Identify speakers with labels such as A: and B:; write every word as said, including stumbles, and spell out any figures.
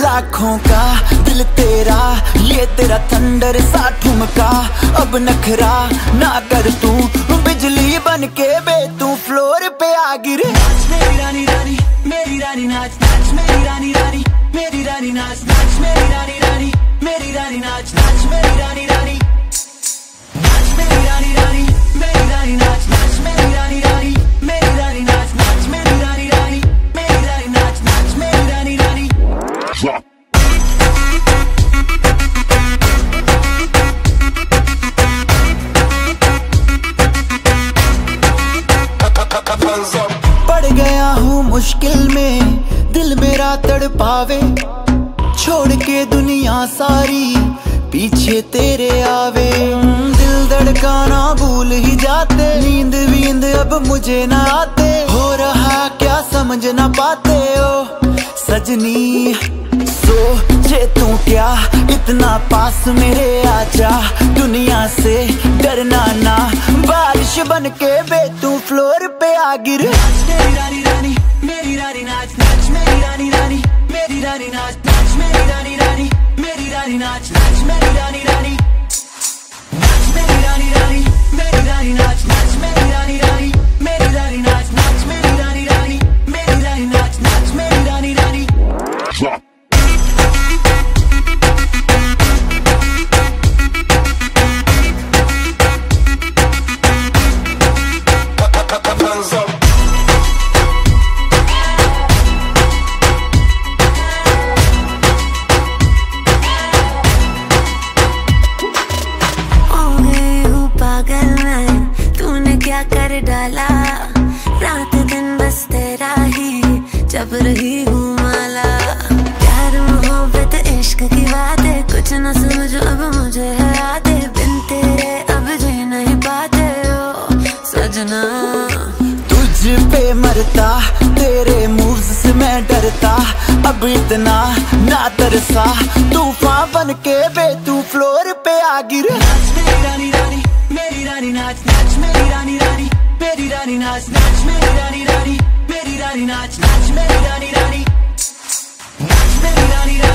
A: लाखों का दिल तेरा, ये तेरा थंडर सा ठुमका। अब नखरा ना कर तू, बिजली बन के बे तू फ्लोर पे आ गिरे। नाच मेरी रानी रानी मेरी रानी नाच, नाच मेरी रानी रानी मेरी रानी नाच, नाच मेरी रानी रानी मेरी रानी नाच, नाच मेरी रानी रानी नाच मेरी रानी रानी मेरी रानी नाच, नाच मेरी रानी रानी मेरी रानी नाच, नाच मेरी रानी रानी मेरी रानी नाच, नाच मेरी रानी रानी। पड़ गया हूँ मुश्किल में, दिल मेरा तड़पावे। छोड़ के दुनिया सारी पीछे तेरे आवे। दिल धड़काना भूल ही जाते, नींद वींद अब मुझे ना आते। हो रहा क्या समझ ना पाते हो सजनी, सोचे तू क्या इतना पास मेरे आजा। दुनिया से डरना ना, बारिश बन के बे तू फ्लोर पे आ गिर। नाच मेरी रानी रानी मेरी रानी नाच, नाच मेरी रानी रानी मेरी रानी नाच, नाच मेरी रानी रानी मेरी रानी नाच, नाच मेरी रानी रानी नाच मेरी रानी रानी मेरी रानी नाच, नाच मेरी रानी रानी मेरी रानी नाच, नाच मेरी रानी रानी मेरी रानी नाच, नाच मेरी रानी रानी।
B: कर डाला रात दिन बस तेरा ही जब रही हूँ माला। प्यार मोहब्बत इश्क की बातें कुछ न समझो अब मुझे है आते। बिन तेरे अब जी नहीं पाते हो सजना।
A: तुझ पे मरता तेरे मूव्स से मैं डरता। अब इतना ना तरसा, तूफान बन के बे तू फ्लोर पे आ गिर। नाच मेरी रानी रानी मेरी रानी नाच, नाच मेरी रानी रानी मेरी रानी नाच, नाच मेरी रानी रानी मेरी रानी नाच, नाच मेरी रानी रानी नाच मेरी रानी।